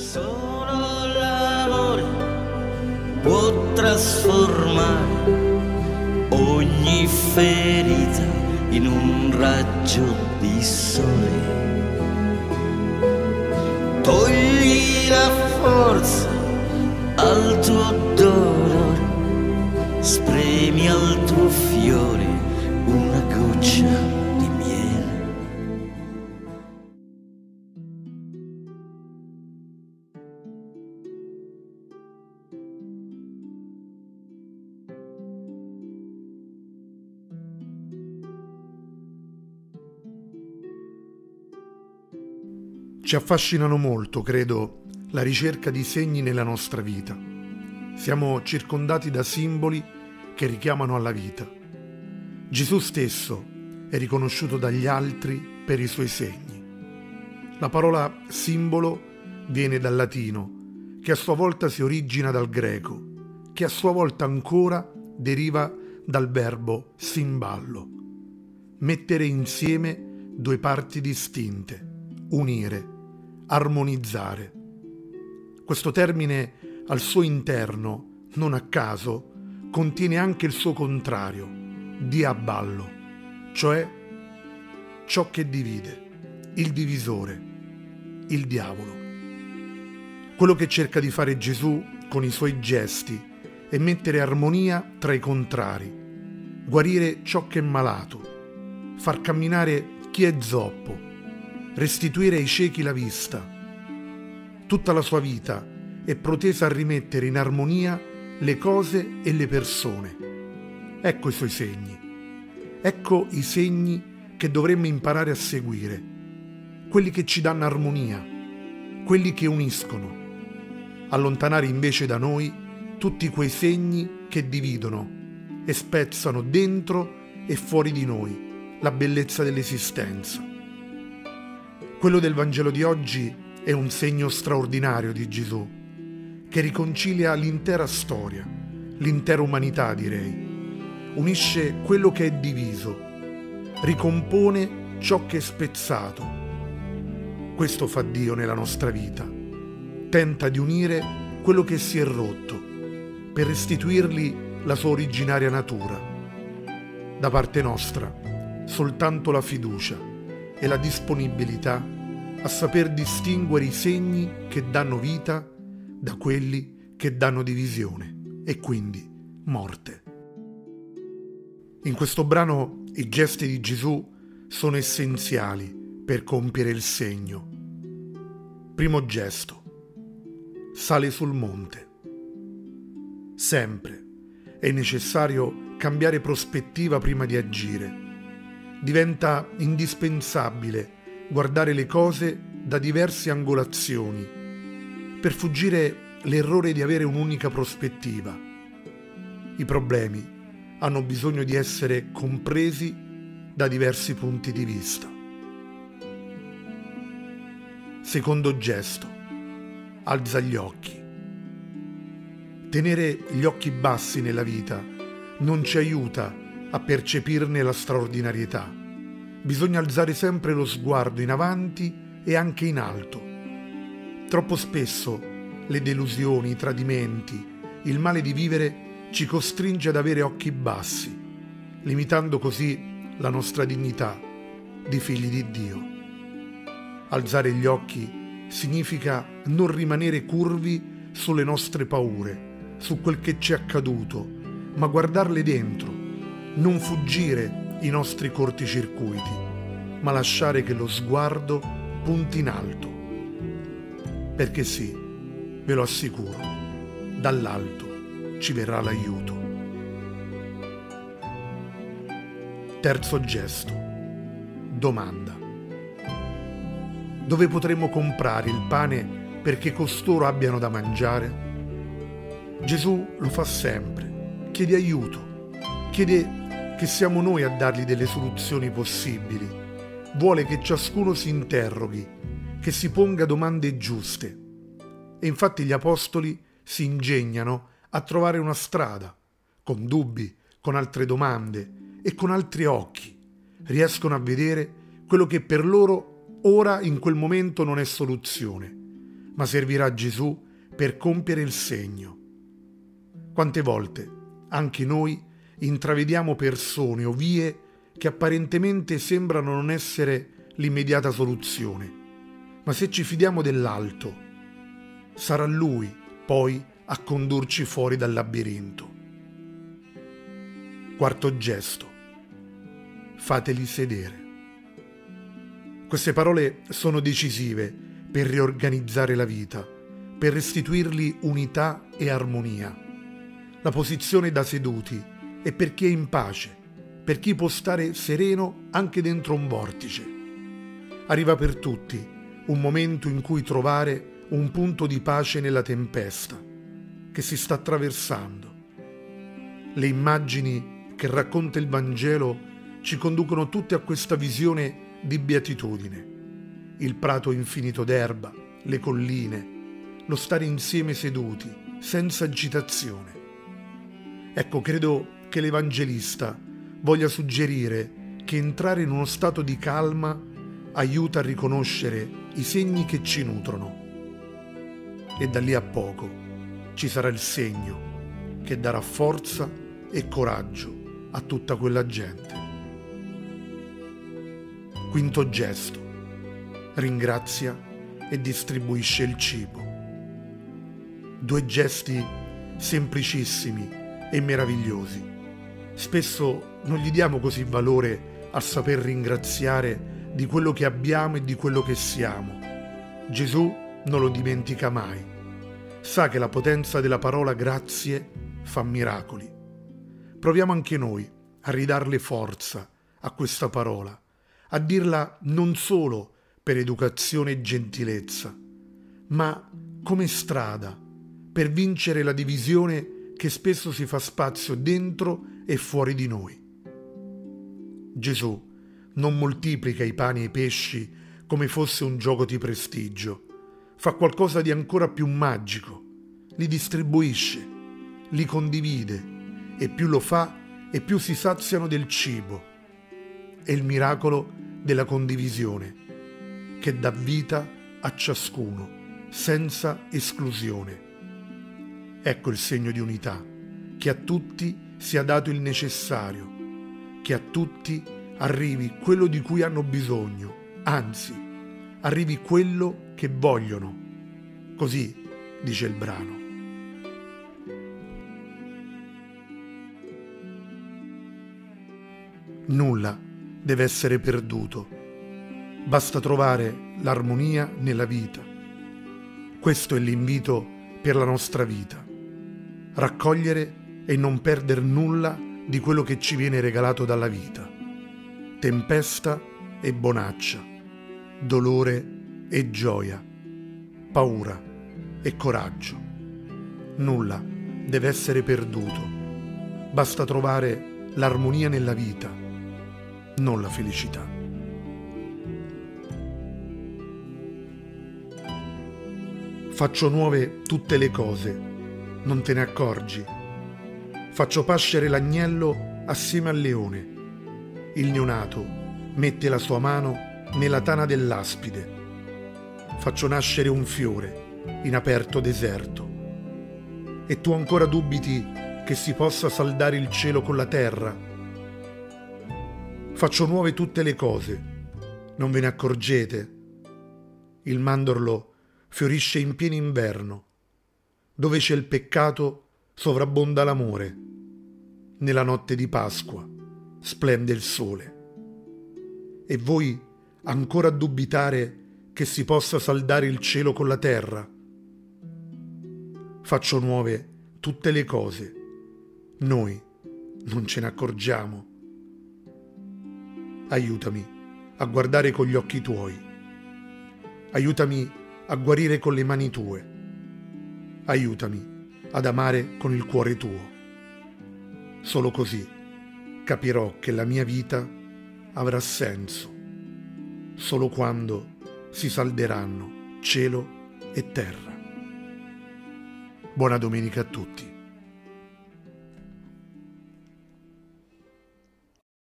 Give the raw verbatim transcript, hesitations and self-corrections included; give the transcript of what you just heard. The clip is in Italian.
Solo l'amore può trasformare ogni ferita in un raggio di sole. Togli la forza al tuo dolore, spremi al tuo fiore una goccia di miele. Ci affascinano molto, credo, la ricerca di segni nella nostra vita. Siamo circondati da simboli che richiamano alla vita. Gesù stesso è riconosciuto dagli altri per i suoi segni. La parola simbolo viene dal latino, che a sua volta si origina dal greco, che a sua volta ancora deriva dal verbo simballo. Mettere insieme due parti distinte, unire, armonizzare. Questo termine al suo interno, non a caso, contiene anche il suo contrario, diaballo, cioè ciò che divide, il divisore, il diavolo. Quello che cerca di fare Gesù con i suoi gesti è mettere armonia tra i contrari, guarire ciò che è malato, far camminare chi è zoppo, restituire ai ciechi la vista. Tutta la sua vita è protesa a rimettere in armonia le cose e le persone. Ecco i suoi segni. Ecco i segni che dovremmo imparare a seguire, quelli che ci danno armonia, quelli che uniscono. Allontanare invece da noi tutti quei segni che dividono e spezzano dentro e fuori di noi la bellezza dell'esistenza. Quello del Vangelo di oggi è un segno straordinario di Gesù, che riconcilia l'intera storia, l'intera umanità direi, unisce quello che è diviso, ricompone ciò che è spezzato. Questo fa Dio nella nostra vita, tenta di unire quello che si è rotto, per restituirgli la sua originaria natura. Da parte nostra, soltanto la fiducia e la disponibilità a saper distinguere i segni che danno vita da quelli che danno divisione e quindi morte. In questo brano i gesti di Gesù sono essenziali per compiere il segno. Primo gesto: sale sul monte. Sempre è necessario cambiare prospettiva prima di agire. Diventa indispensabile guardare le cose da diverse angolazioni per fuggire l'errore di avere un'unica prospettiva. I problemi hanno bisogno di essere compresi da diversi punti di vista. Secondo gesto: alza gli occhi. Tenere gli occhi bassi nella vita non ci aiuta a percepirne la straordinarietà. Bisogna alzare sempre lo sguardo in avanti e anche in alto. Troppo spesso le delusioni, i tradimenti, il male di vivere ci costringe ad avere occhi bassi, limitando così la nostra dignità di figli di Dio. Alzare gli occhi significa non rimanere curvi sulle nostre paure, su quel che ci è accaduto, ma guardarle dentro, non fuggire i nostri corticircuiti, ma lasciare che lo sguardo punti in alto. Perché sì, ve lo assicuro, dall'alto ci verrà l'aiuto. Terzo gesto: domanda. Dove potremo comprare il pane perché costoro abbiano da mangiare? Gesù lo fa sempre, chiede aiuto, chiede che siamo noi a dargli delle soluzioni possibili. Vuole che ciascuno si interroghi, che si ponga domande giuste. E infatti gli apostoli si ingegnano a trovare una strada, con dubbi, con altre domande e con altri occhi. Riescono a vedere quello che per loro ora in quel momento non è soluzione, ma servirà a Gesù per compiere il segno. Quante volte anche noi intravediamo persone o vie che apparentemente sembrano non essere l'immediata soluzione, ma se ci fidiamo dell'alto, sarà Lui poi a condurci fuori dal labirinto. Quarto gesto: fateli sedere. Queste parole sono decisive per riorganizzare la vita, per restituirgli unità e armonia. La posizione da seduti è per chi è in pace, per chi può stare sereno anche dentro un vortice. Arriva per tutti un momento in cui trovare un punto di pace nella tempesta che si sta attraversando. Le immagini che racconta il Vangelo ci conducono tutte a questa visione di beatitudine. Il prato infinito d'erba, le colline, lo stare insieme seduti, senza agitazione. Ecco, credo che l'Evangelista voglia suggerire che entrare in uno stato di calma aiuta a riconoscere i segni che ci nutrono. E da lì a poco ci sarà il segno che darà forza e coraggio a tutta quella gente. Quinto gesto: ringrazia e distribuisce il cibo. Due gesti semplicissimi e meravigliosi. Spesso non gli diamo così valore a saper ringraziare di quello che abbiamo e di quello che siamo. Gesù non lo dimentica mai. Sa che la potenza della parola grazie fa miracoli. Proviamo anche noi a ridarle forza a questa parola, a dirla non solo per educazione e gentilezza, ma come strada per vincere la divisione che spesso si fa spazio dentro e fuori di noi. Gesù non moltiplica i pani e i pesci come fosse un gioco di prestigio, fa qualcosa di ancora più magico, li distribuisce, li condivide, e più lo fa e più si saziano del cibo. È il miracolo della condivisione, che dà vita a ciascuno, senza esclusione. Ecco il segno di unità, che a tutti sia dato il necessario, che a tutti arrivi quello di cui hanno bisogno, anzi, arrivi quello che vogliono. Così dice il brano. Nulla deve essere perduto. Basta trovare l'armonia nella vita. Questo è l'invito per la nostra vita. Raccogliere e non perdere nulla di quello che ci viene regalato dalla vita. Tempesta e bonaccia, dolore e gioia, paura e coraggio. Nulla deve essere perduto. Basta trovare l'armonia nella vita, non la felicità. Faccio nuove tutte le cose, non te ne accorgi. Faccio pascere l'agnello assieme al leone. Il neonato mette la sua mano nella tana dell'aspide. Faccio nascere un fiore in aperto deserto. E tu ancora dubiti che si possa saldare il cielo con la terra? Faccio nuove tutte le cose, non ve ne accorgete? Il mandorlo fiorisce in pieno inverno. Dove c'è il peccato sovrabbonda l'amore. Nella notte di Pasqua splende il sole. E voi ancora a dubitare che si possa saldare il cielo con la terra? Faccio nuove tutte le cose. Noi non ce ne accorgiamo. Aiutami a guardare con gli occhi tuoi. Aiutami a guarire con le mani tue. Aiutami ad amare con il cuore tuo. Solo così capirò che la mia vita avrà senso. Solo quando si salderanno cielo e terra. Buona domenica a tutti.